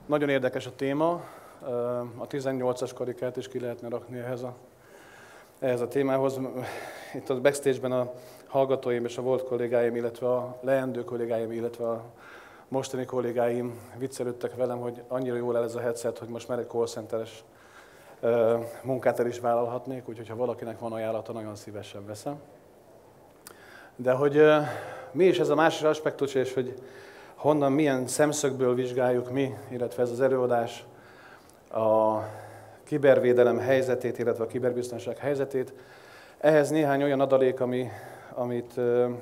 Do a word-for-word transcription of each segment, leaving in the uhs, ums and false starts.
Nagyon érdekes a téma, a tizennyolcas karikát is ki lehetne rakni ehhez a, ehhez a témához. Itt a backstage-ben a hallgatóim és a volt kollégáim, illetve a leendő kollégáim, illetve a mostani kollégáim viccelődtek velem, hogy annyira jól el ez a headset, hogy most már egy call center-es munkát el is vállalhatnék, úgyhogy ha valakinek van ajánlata, nagyon szívesen veszem. De hogy mi is ez a másik aspektus, és hogy honnan, milyen szemszögből vizsgáljuk mi, illetve ez az előadás a kibervédelem helyzetét, illetve a kiberbiztonság helyzetét. Ehhez néhány olyan adalék, ami, amit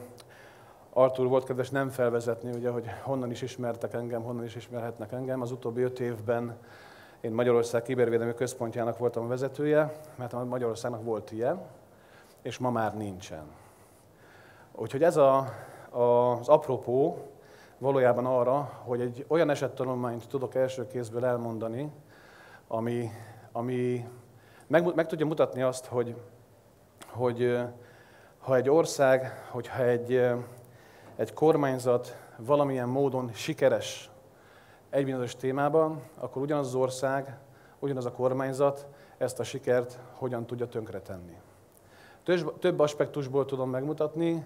Artur volt kedves nem felvezetni, ugye, hogy honnan is ismertek engem, honnan is ismerhetnek engem. Az utóbbi öt évben én Magyarország Kibervédelmi Központjának voltam a vezetője, mert Magyarországnak volt ilyen, és ma már nincsen. Úgyhogy ez a, a, az apropó valójában arra, hogy egy olyan esettanulmányt tudok első kézből elmondani, ami, ami meg, meg tudja mutatni azt, hogy, hogy ha egy ország, hogyha egy, egy kormányzat valamilyen módon sikeres egy bizonyos témában, akkor ugyanaz az ország, ugyanaz a kormányzat ezt a sikert hogyan tudja tönkretenni. Több, több aspektusból tudom megmutatni.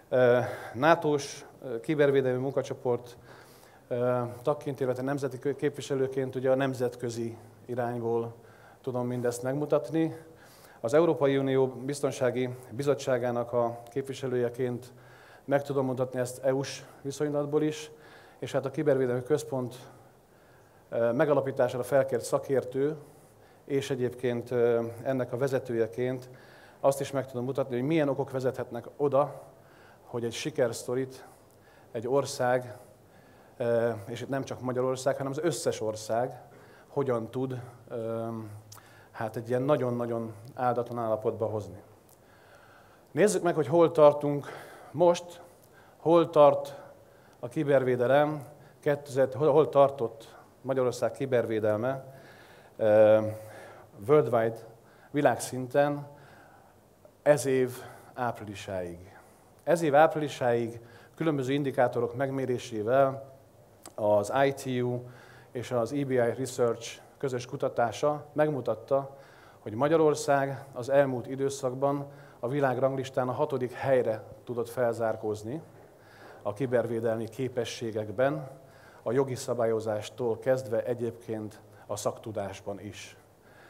nátós kibervédelmi munkacsoport tagként, illetve nemzeti képviselőként ugye a nemzetközi irányból tudom mindezt megmutatni. Az Európai Unió Biztonsági Bizottságának a képviselőjeként meg tudom mutatni ezt é u-s viszonylatból is, és hát a Kibervédelmi Központ megalapítására felkért szakértő, és egyébként ennek a vezetőjeként azt is meg tudom mutatni, hogy milyen okok vezethetnek oda, hogy egy sikersztorit egy ország, és itt nem csak Magyarország, hanem az összes ország hogyan tud hát egy ilyen nagyon-nagyon áldatlan állapotba hozni. Nézzük meg, hogy hol tartunk most, hol tart a kibervédelem, hol tartott Magyarország kibervédelme worldwide, világszinten ez év áprilisáig. Ez év áprilisáig különböző indikátorok megmérésével az i té u és az é bé i Research közös kutatása megmutatta, hogy Magyarország az elmúlt időszakban a világranglistán a hatodik helyre tudott felzárkózni a kibervédelmi képességekben, a jogi szabályozástól kezdve egyébként a szaktudásban is.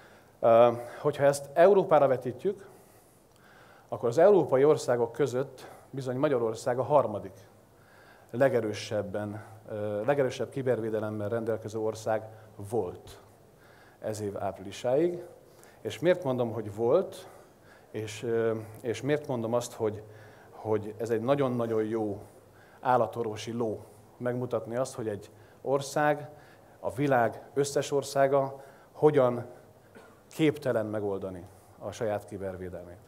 Hogyha ezt Európára vetítjük, akkor az európai országok között bizony Magyarország a harmadik legerősebben, legerősebb kibervédelemmel rendelkező ország volt ez év áprilisáig. És miért mondom, hogy volt, és, és miért mondom azt, hogy, hogy ez egy nagyon-nagyon jó állatorvosi ló megmutatni azt, hogy egy ország, a világ összes országa hogyan képtelen megoldani a saját kibervédelmét.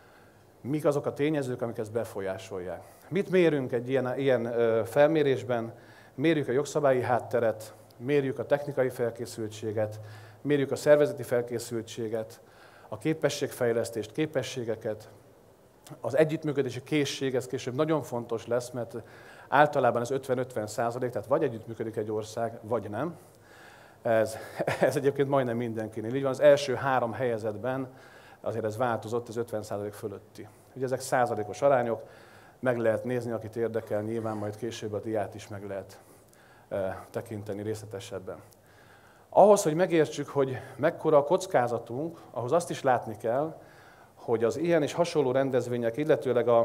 Mik azok a tényezők, amik ezt befolyásolják? Mit mérünk egy ilyen, ilyen felmérésben? Mérjük a jogszabályi hátteret, mérjük a technikai felkészültséget, mérjük a szervezeti felkészültséget, a képességfejlesztést, képességeket, az együttműködési készség, ez később nagyon fontos lesz, mert általában ez ötven-ötven százalék, tehát vagy együttműködik egy ország, vagy nem. Ez, ez egyébként majdnem mindenkinél. Így van, az első három helyezetben azért ez változott, ez ötven százalék fölötti. Ugye ezek százalékos arányok, meg lehet nézni, akit érdekel, nyilván majd később a diát is meg lehet e, tekinteni részletesebben. Ahhoz, hogy megértsük, hogy mekkora a kockázatunk, ahhoz azt is látni kell, hogy az ilyen és hasonló rendezvények, illetőleg a,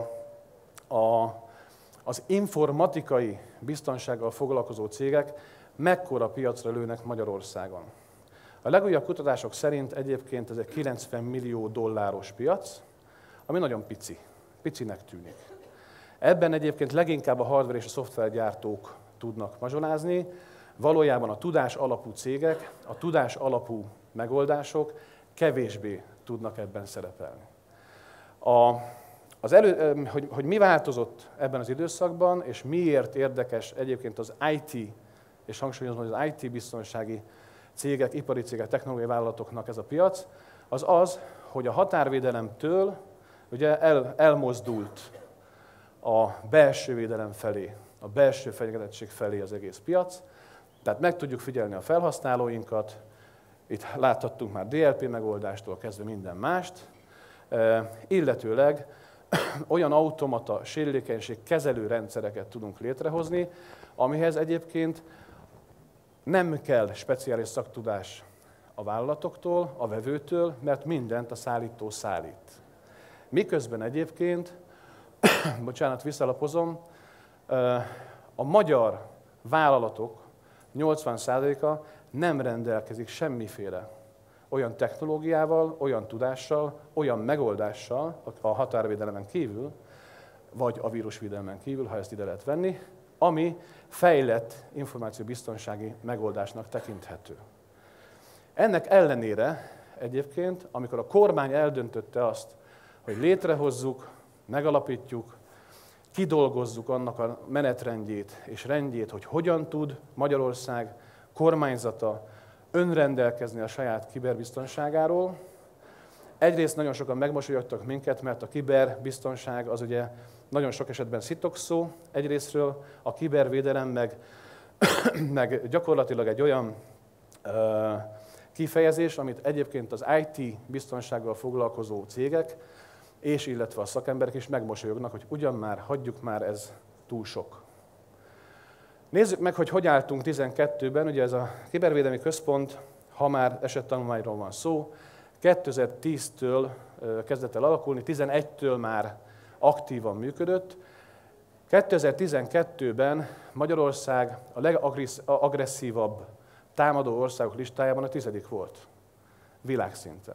a, az informatikai biztonsággal foglalkozó cégek mekkora piacra lőnek Magyarországon. A legújabb kutatások szerint egyébként ez egy kilencven millió dolláros piac, ami nagyon pici, picinek tűnik. Ebben egyébként leginkább a hardware és a szoftvergyártók tudnak mazsolázni, valójában a tudás alapú cégek, a tudás alapú megoldások kevésbé tudnak ebben szerepelni. A, az elő, hogy, hogy mi változott ebben az időszakban, és miért érdekes egyébként az i té, és hangsúlyozom, hogy az i té biztonsági cégek, ipari cégek, technológiai vállalatoknak ez a piac, az az, hogy a határvédelemtől ugye el, elmozdult a belső védelem felé, a belső fenyegetettség felé az egész piac, Tehát meg tudjuk figyelni a felhasználóinkat, itt láthattunk már dé el pé megoldástól kezdve minden mást, illetőleg olyan automata sérülékenység kezelő rendszereket tudunk létrehozni, amihez egyébként nem kell speciális szaktudás a vállalatoktól, a vevőtől, mert mindent a szállító szállít. Miközben egyébként, bocsánat, visszalapozom, a magyar vállalatok nyolcvan százaléka nem rendelkezik semmiféle olyan technológiával, olyan tudással, olyan megoldással a határvédelemen kívül, vagy a vírusvédelemen kívül, ha ezt ide lehet venni, ami fejlett információbiztonsági megoldásnak tekinthető. Ennek ellenére egyébként, amikor a kormány eldöntötte azt, hogy létrehozzuk, megalapítjuk, kidolgozzuk annak a menetrendjét és rendjét, hogy hogyan tud Magyarország kormányzata önrendelkezni a saját kiberbiztonságáról. Egyrészt nagyon sokan megmosolyogtak minket, mert a kiberbiztonság az ugye nagyon sok esetben szitokszó. Egyrésztről a kibervédelem meg, meg gyakorlatilag egy olyan ö, kifejezés, amit egyébként az i té biztonsággal foglalkozó cégek és illetve a szakemberek is megmosolyognak, hogy ugyan már, hagyjuk már, ez túl sok. Nézzük meg, hogy hogy álltunk tizenkettőben. Ugye ez a Kibervédelmi Központ, ha már esettanulmányról van szó, kétezer-tíztől kezdett el alakulni, tizenegytől már aktívan működött. kétezer-tizenkettőben Magyarország a legagresszívabb támadó országok listájában a tizedik volt világszinten.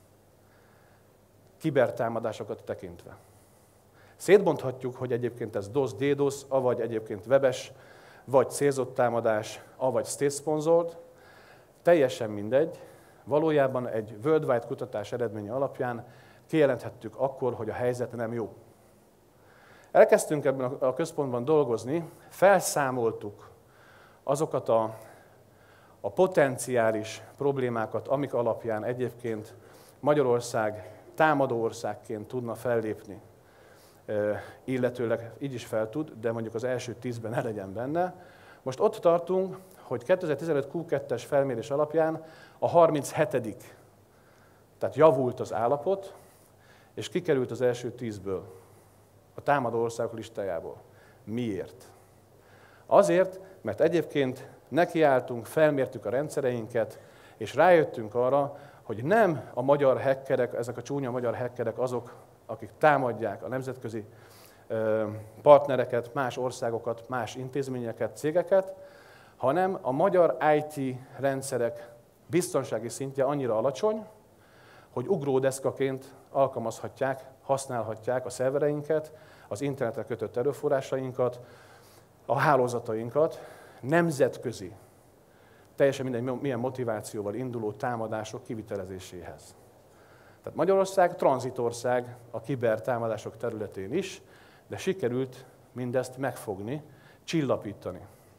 Kibertámadásokat tekintve. Szétbonthatjuk, hogy egyébként ez DOS, DDoS, avagy egyébként webes, vagy célzott támadás, avagy state-sponsored. Teljesen mindegy. Valójában egy worldwide kutatás eredménye alapján kijelenthettük akkor, hogy a helyzet nem jó. Elkezdtünk ebben a központban dolgozni, felszámoltuk azokat a, a potenciális problémákat, amik alapján egyébként Magyarország támadó országként tudna fellépni, illetőleg így is fel tud, de mondjuk az első tízben ne legyen benne. Most ott tartunk, hogy kétezer-tizenöt kú kettes felmérés alapján a harminchetedik tehát javult az állapot, és kikerült az első tízből, a támadó országok listájából. Miért? Azért, mert egyébként nekiálltunk, felmértük a rendszereinket, és rájöttünk arra, hogy nem a magyar hackerek, ezek a csúnya magyar hackerek azok, akik támadják a nemzetközi partnereket, más országokat, más intézményeket, cégeket, hanem a magyar i té rendszerek biztonsági szintje annyira alacsony, hogy ugródeszkaként alkalmazhatják, használhatják a szervereinket, az internetre kötött erőforrásainkat, a hálózatainkat nemzetközi, teljesen mindegy milyen motivációval induló támadások kivitelezéséhez. Tehát Magyarország tranzitország a kibertámadások területén is, de sikerült mindezt megfogni, csillapítani.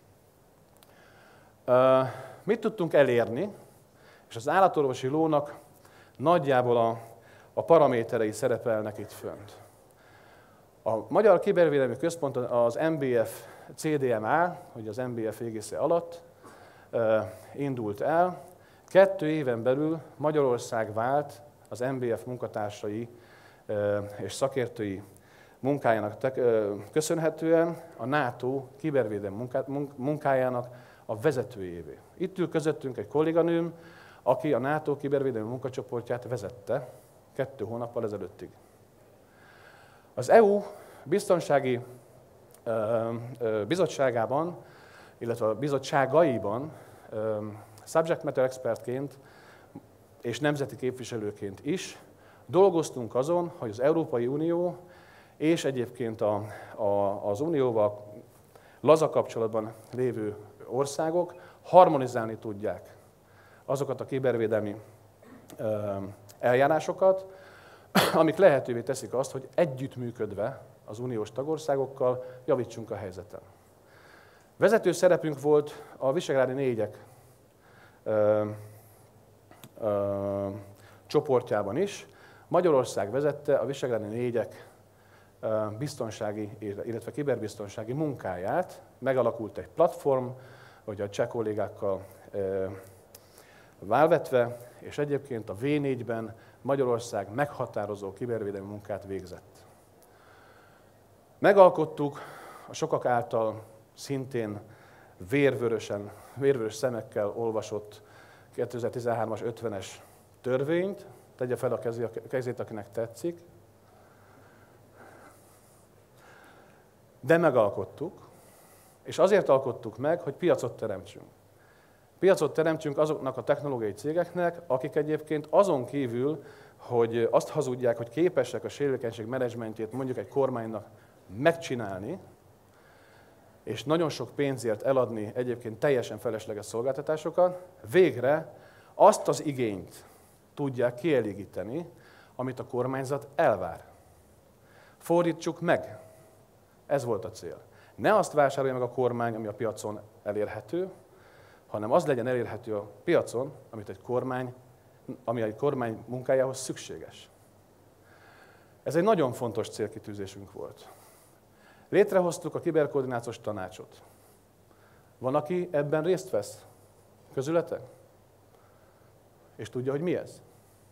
Uh, mit tudtunk elérni? És az állatorvosi lónak nagyjából a, a paraméterei szerepelnek itt fönt. A Magyar Kibervédelmi Központ az em bé ef cé dé em á, hogy az em bé ef égisze alatt uh, indult el. Kettő éven belül Magyarország vált az em bé ef munkatársai uh, és szakértői munkájának te, uh, köszönhetően a NATO kibervédelmi munkájának a vezetőjévé. Itt ül közöttünk egy kolléganőm, aki a NATO kibervédelmi munkacsoportját vezette kettő hónappal ezelőttig. Az é u biztonsági ö, ö, bizottságában, illetve a bizottságaiban ö, subject matter expertként és nemzeti képviselőként is dolgoztunk azon, hogy az Európai Unió és egyébként a, a, az Unióval laza kapcsolatban lévő országok harmonizálni tudják azokat a kibervédelmi eljárásokat, amik lehetővé teszik azt, hogy együttműködve az uniós tagországokkal javítsunk a helyzeten. Vezető szerepünk volt a Visegrádi négyek ö, ö, csoportjában is. Magyarország vezette a Visegrádi négyek biztonsági, illetve kiberbiztonsági munkáját. Megalakult egy platform, hogy a cseh kollégákkal válvetve, és egyébként a vé négyben Magyarország meghatározó kibervédelmi munkát végzett. Megalkottuk a sokak által szintén vérvörösen, vérvörös szemekkel olvasott kétezer-tizenhármas ötvenes törvényt, tegye fel a kezét, akinek tetszik, de megalkottuk, és azért alkottuk meg, hogy piacot teremtsünk. Piacot teremtsünk azoknak a technológiai cégeknek, akik egyébként azon kívül, hogy azt hazudják, hogy képesek a sérülékenység menedzsmentjét mondjuk egy kormánynak megcsinálni, és nagyon sok pénzért eladni egyébként teljesen felesleges szolgáltatásokat, végre azt az igényt tudják kielégíteni, amit a kormányzat elvár. Fordítsuk meg. Ez volt a cél. Ne azt vásárolja meg a kormány, ami a piacon elérhető, hanem az legyen elérhető a piacon, amit egy kormány, ami egy kormány munkájához szükséges. Ez egy nagyon fontos célkitűzésünk volt. Létrehoztuk a kiberkoordinációs tanácsot. Van, aki ebben részt vesz? Közületek? És tudja, hogy mi ez?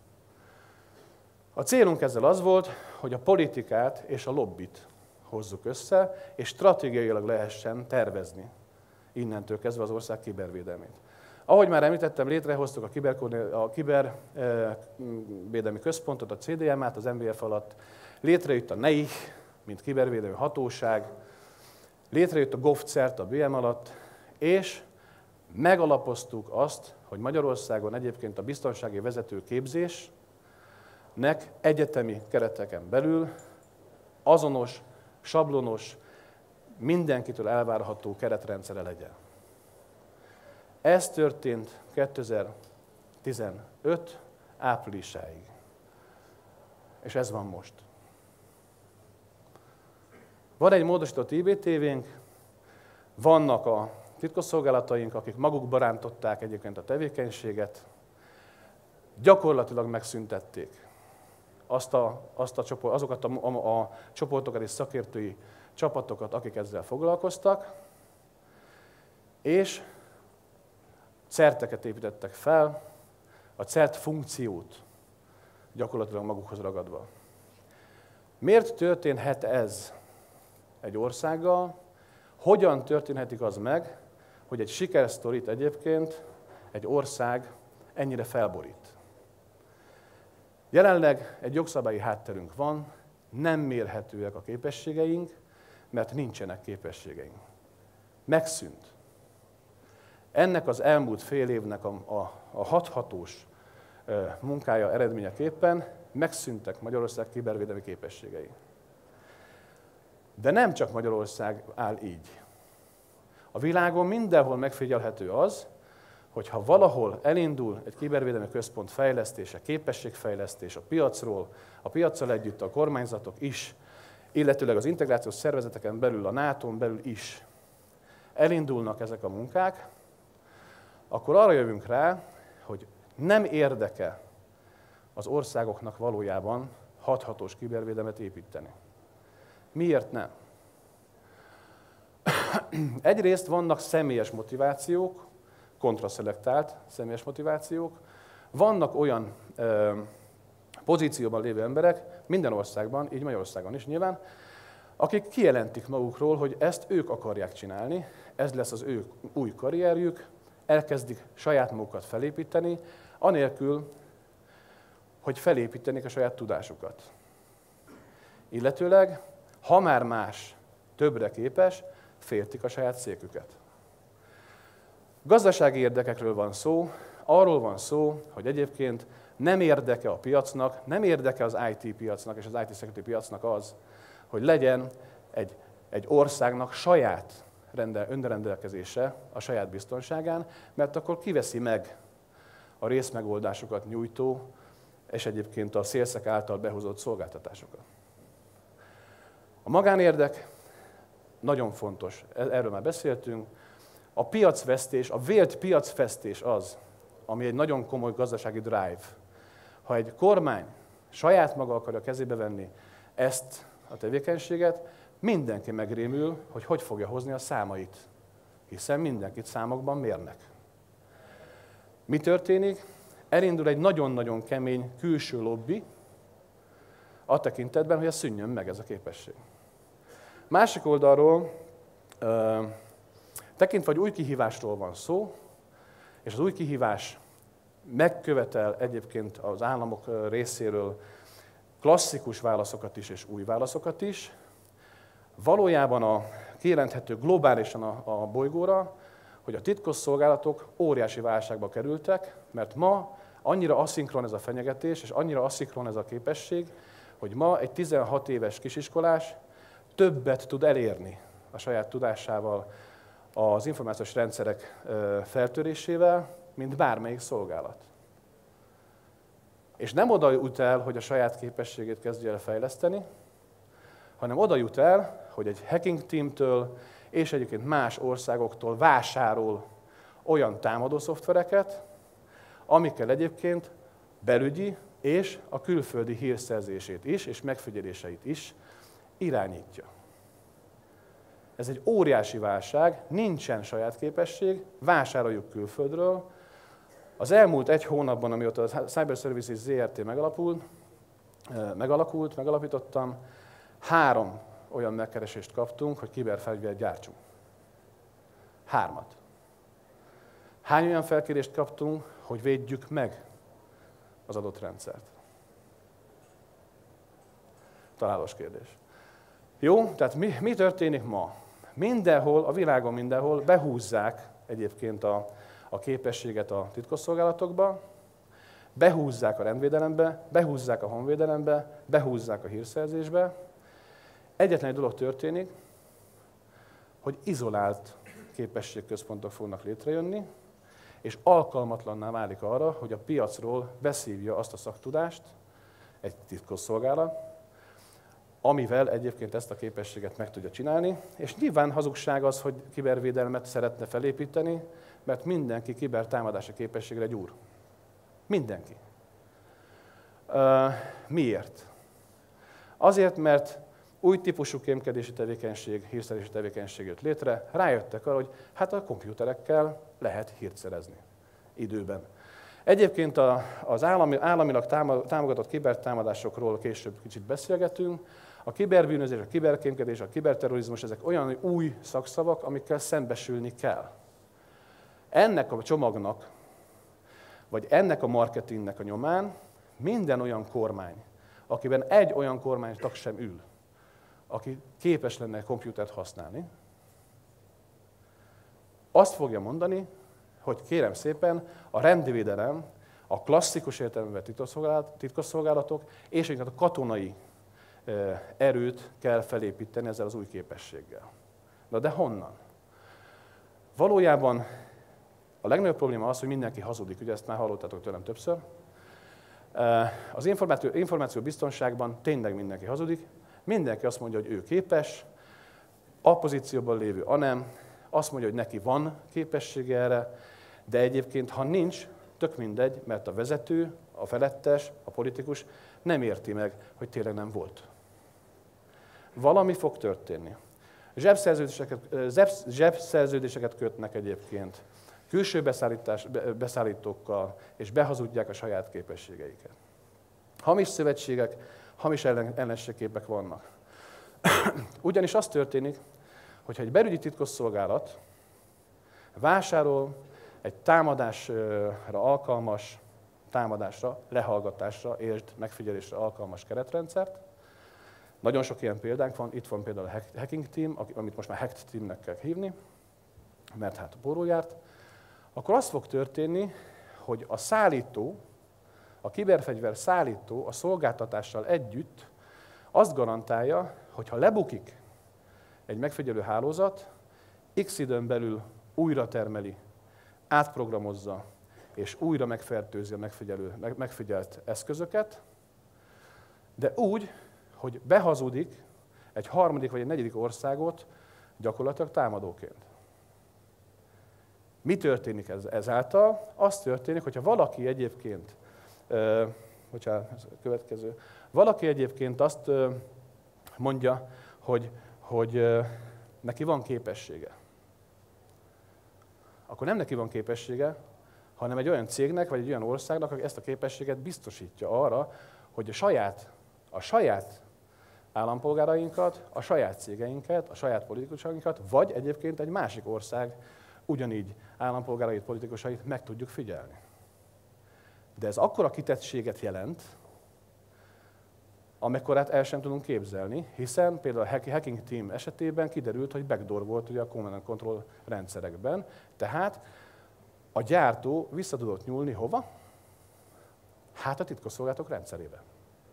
A célunk ezzel az volt, hogy a politikát és a lobbit hozzuk össze, és stratégiailag lehessen tervezni innentől kezdve az ország kibervédelmét. Ahogy már említettem, létrehoztuk a Kibervédelmi Központot, a cé dé em-át az em vé ef alatt, létrejött a neich, mint kibervédelmi hatóság, létrejött a GovCert a bé em alatt, és megalapoztuk azt, hogy Magyarországon egyébként a biztonsági vezető képzésnek egyetemi kereteken belül azonos, sablonos, mindenkitől elvárható keretrendszere legyen. Ez történt kétezer-tizenöt áprilisáig. És ez van most. Van egy módosított i bé té vénk, vannak a titkosszolgálataink, akik magukba rántották egyébként a tevékenységet, gyakorlatilag megszüntették azt a, azt a csoport, azokat a, a, a csoportokat és szakértői csapatokat, akik ezzel foglalkoztak, és certeket építettek fel, a cert funkciót gyakorlatilag magukhoz ragadva. Miért történhet ez egy országgal? Hogyan történhetik az meg, hogy egy sikersztorit egyébként egy ország ennyire felborít? Jelenleg egy jogszabályi hátterünk van, nem mérhetőek a képességeink, mert nincsenek képességeink. Megszűnt. Ennek az elmúlt fél évnek a, a, a hathatós e, munkája eredményeképpen megszűntek Magyarország kibervédelmi képességei. De nem csak Magyarország áll így. A világon mindenhol megfigyelhető az, hogy ha valahol elindul egy kibervédelmi központ fejlesztése, képességfejlesztés a piacról, a piaccal együtt a kormányzatok is, illetőleg az integrációs szervezeteken belül, a nátón belül is elindulnak ezek a munkák, akkor arra jövünk rá, hogy nem érdeke az országoknak valójában hathatós kibervédelmet építeni. Miért nem? Egyrészt vannak személyes motivációk, kontraszelektált személyes motivációk, vannak olyan ö, pozícióban lévő emberek, minden országban, így Magyarországon is nyilván, akik kijelentik magukról, hogy ezt ők akarják csinálni, ez lesz az ő új karrierjük, elkezdik saját magukat felépíteni, anélkül, hogy felépítenék a saját tudásukat. Illetőleg, ha már más többre képes, féltik a saját széküket. Gazdasági érdekekről van szó, arról van szó, hogy egyébként nem érdeke a piacnak, nem érdeke az i té piacnak és az i té security piacnak az, hogy legyen egy, egy országnak saját rendel, önrendelkezése a saját biztonságán, mert akkor kiveszi meg a részmegoldásokat nyújtó és egyébként a szélszek által behozott szolgáltatásokat. A magánérdek nagyon fontos, erről már beszéltünk. A piacvesztés, a vélt piacvesztés az, ami egy nagyon komoly gazdasági drive. Ha egy kormány saját maga akarja kezébe venni ezt a tevékenységet, mindenki megrémül, hogy hogy fogja hozni a számait hiszen mindenkit számokban mérnek. Mi történik? Elindul egy nagyon-nagyon kemény külső lobby, a tekintetben, hogy ez szűnjön meg ez a képesség. Másik oldalról, tekintve, hogy új kihívásról van szó, és az új kihívás megkövetel egyébként az államok részéről klasszikus válaszokat is és új válaszokat is, valójában a kijelenthető globálisan a, a bolygóra, hogy a titkosszolgálatok óriási válságba kerültek, mert ma annyira aszinkron ez a fenyegetés, és annyira aszinkron ez a képesség, hogy ma egy tizenhat éves kisiskolás többet tud elérni a saját tudásával, az információs rendszerek feltörésével, mint bármelyik szolgálat. És nem oda jut el, hogy a saját képességét kezdje el fejleszteni, hanem oda jut el, hogy egy hacking teamtől és egyébként más országoktól vásárol olyan támadó szoftvereket, amikkel egyébként belügyi és a külföldi hírszerzését is, és megfigyeléseit is irányítja. Ez egy óriási válság, nincsen saját képesség, vásároljuk külföldről. Az elmúlt egy hónapban, amióta a Cyber Services zé er té megalakult, megalakult, megalapítottam, három olyan megkeresést kaptunk, hogy kiberfegyvert gyártsunk. Hármat. Hány olyan felkérést kaptunk, hogy védjük meg az adott rendszert? Találós kérdés. Jó, tehát mi, mi történik ma? Mindenhol, a világon mindenhol behúzzák egyébként a, a képességet a titkosszolgálatokba, behúzzák a rendvédelembe, behúzzák a honvédelembe, behúzzák a hírszerzésbe. Egyetlen egy dolog történik, hogy izolált képességközpontok fognak létrejönni, és alkalmatlanná válik arra, hogy a piacról beszívja azt a szaktudást egy titkosszolgálat, amivel egyébként ezt a képességet meg tudja csinálni, és nyilván hazugság az, hogy kibervédelmet szeretne felépíteni, mert mindenki kibertámadási képességre gyúr. Mindenki. Uh, miért? Azért, mert új típusú kémkedési tevékenység, hírszerzési tevékenység jött létre, rájöttek arra, hogy hát a komputerekkel lehet hírt szerezni időben. Egyébként az állami, államilag támogatott kibertámadásokról később kicsit beszélgetünk. A kiberbűnözés, a kiberkémkedés, a kiberterrorizmus, ezek olyan új szakszavak, amikkel szembesülni kell. Ennek a csomagnak, vagy ennek a marketingnek a nyomán minden olyan kormány, akiben egy olyan kormánytag sem ül, aki képes lenne komputert használni, azt fogja mondani, hogy kérem szépen, a rendvédelem, a klasszikus értelemben titkosszolgálatok és a katonai erőt kell felépíteni ezzel az új képességgel. Na de honnan? Valójában a legnagyobb probléma az, hogy mindenki hazudik, ugye ezt már hallottátok tőlem többször. Az információ, információ biztonságban tényleg mindenki hazudik, mindenki azt mondja, hogy ő képes, a pozícióban lévő a nem, azt mondja, hogy neki van képessége erre, de egyébként, ha nincs, tök mindegy, mert a vezető, a felettes, a politikus nem érti meg, hogy tényleg nem volt. Valami fog történni. Zsebszerződéseket, zsebszerződéseket kötnek egyébként külső beszállítókkal, és behazudják a saját képességeiket. Hamis szövetségek, hamis ellen, ellenségképek vannak. Ugyanis az történik, hogyha egy belügyi titkosszolgálat vásárol egy támadásra alkalmas, támadásra, lehallgatásra és megfigyelésre alkalmas keretrendszert. Nagyon sok ilyen példánk van, itt van például a hacking team, amit most már hacked teamnek kell hívni, mert hát a borul járt. Akkor az fog történni, hogy a szállító, a kiberfegyver szállító a szolgáltatással együtt azt garantálja, hogy ha lebukik egy megfigyelő hálózat, X időn belül újra termeli, átprogramozza, és újra megfertőzi a megfigyelő, megfigyelt eszközöket, de úgy, hogy behazudik egy harmadik vagy egy negyedik országot gyakorlatilag támadóként. Mi történik ez, ezáltal? Az történik, hogyha valaki egyébként, uh, bocsánat, ez a következő, valaki egyébként azt uh, mondja, hogy, hogy uh, neki van képessége. akkor nem neki van képessége, hanem egy olyan cégnek, vagy egy olyan országnak, aki ezt a képességet biztosítja arra, hogy a saját, a saját állampolgárainkat, a saját cégeinket, a saját politikusainkat, vagy egyébként egy másik ország ugyanígy állampolgárait, politikusait meg tudjuk figyelni. De ez akkora kitettséget jelent, amekkorát el sem tudunk képzelni, hiszen például a Hacking Team esetében kiderült, hogy backdoor volt ugye a Command and Control rendszerekben, tehát a gyártó vissza tudott nyúlni hova? Hát a titkosszolgálatok rendszerébe.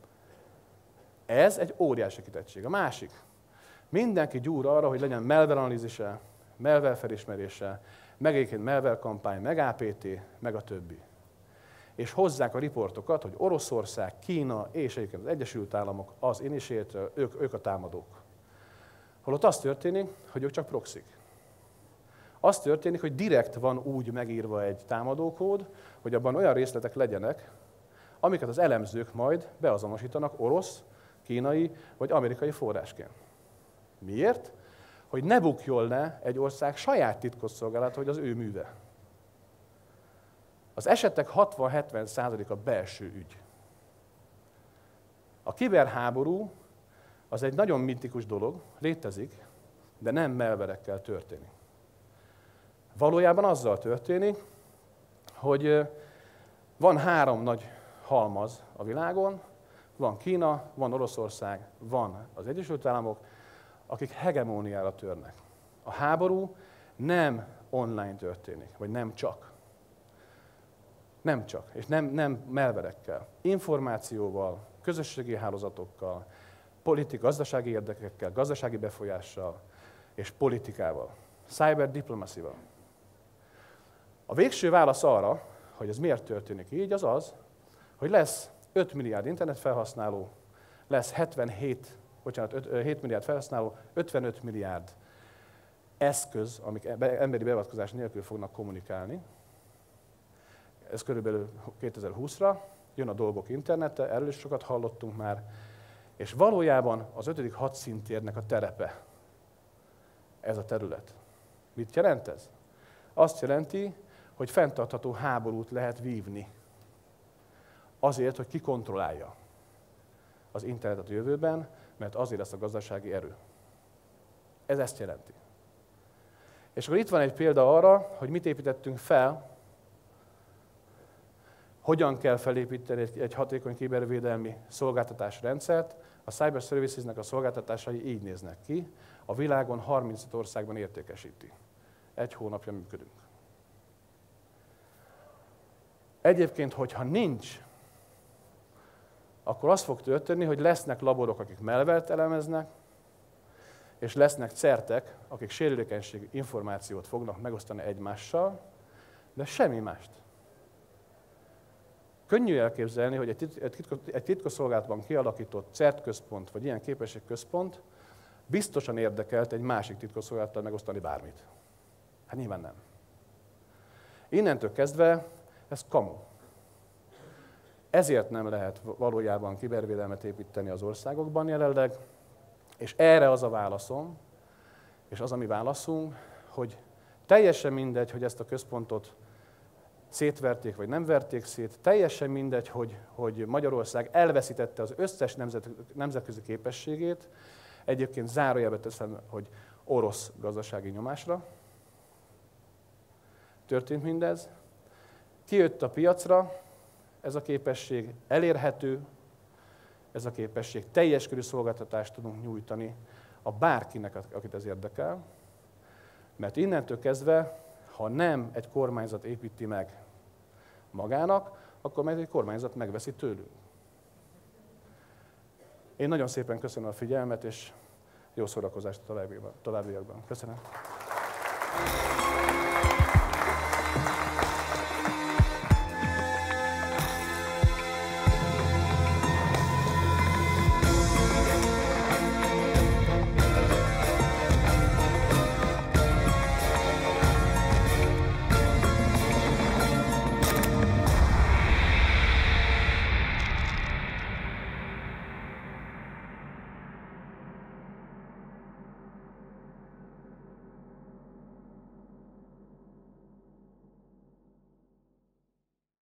Ez egy óriási kitettség. A másik, mindenki gyúr arra, hogy legyen malware analízise, malware felismerése, meg egyébként malware kampány, meg á pé té, meg a többi. És hozzák a riportokat, hogy Oroszország, Kína és egyébként az Egyesült Államok az initiator, ők, ők a támadók. Holott az történik, hogy ők csak proxik. Az történik, hogy direkt van úgy megírva egy támadókód, hogy abban olyan részletek legyenek, amiket az elemzők majd beazonosítanak orosz, kínai vagy amerikai forrásként. Miért? Hogy ne bukjon le egy ország saját titkosszolgálata, hogy az ő műve. Az esetek hatvan-hetven százaléka belső ügy. A kiberháború az egy nagyon mitikus dolog, létezik, de nem malware-ekkel történik. Valójában azzal történik, hogy van három nagy halmaz a világon, van Kína, van Oroszország, van az Egyesült Államok, akik hegemóniára törnek. A háború nem online történik, vagy nem csak. Nem csak, és nem, nem malware-ekkel. Információval, közösségi hálózatokkal, politik, gazdasági érdekekkel, gazdasági befolyással és politikával. Cyber diplomacy-val. A végső válasz arra, hogy ez miért történik így, az az, hogy lesz öt milliárd internetfelhasználó, lesz hetvenhét, bocsánat, öt, hét milliárd felhasználó, ötvenöt milliárd eszköz, amik emberi beavatkozás nélkül fognak kommunikálni. Ez körülbelül kétezer-húszra, jön a dolgok internete, erről is sokat hallottunk már, és valójában az ötödik hadszíntérnek a terepe ez a terület. Mit jelent ez? Azt jelenti, hogy fenntartható háborút lehet vívni. Azért, hogy ki kontrollálja az internetet a jövőben, mert azért lesz a gazdasági erő. Ez ezt jelenti. És akkor itt van egy példa arra, hogy mit építettünk fel, hogyan kell felépíteni egy, egy hatékony kibervédelmi szolgáltatásrendszert. A Cyber Services-nek a szolgáltatásai így néznek ki. A világon harmincöt országban értékesíti. Egy hónapja működünk. Egyébként, hogyha nincs, akkor az fog történni, hogy lesznek laborok, akik malware-t elemeznek, és lesznek certek, akik sérülékenység információt fognak megosztani egymással, de semmi mást. Könnyű elképzelni, hogy egy titkosszolgálatban kialakított certközpont, vagy ilyen képességközpont biztosan érdekelt egy másik titkosszolgálattal megosztani bármit. Hát nyilván nem. Innentől kezdve ez kamu. Ezért nem lehet valójában kibervédelmet építeni az országokban jelenleg, és erre az a válaszom, és az a mi válaszunk, hogy teljesen mindegy, hogy ezt a központot szétverték, vagy nem verték szét, teljesen mindegy, hogy, hogy Magyarország elveszítette az összes nemzet, nemzetközi képességét, egyébként zárójelbe teszem, hogy orosz gazdasági nyomásra történt mindez. Kijött a piacra, ez a képesség elérhető, ez a képesség teljes körű szolgáltatást tudunk nyújtani a bárkinek, akit ez érdekel, mert innentől kezdve, ha nem egy kormányzat építi meg magának, akkor majd egy kormányzat megveszi tőlünk. Én nagyon szépen köszönöm a figyelmet, és jó szórakozást a továbbiakban. Köszönöm.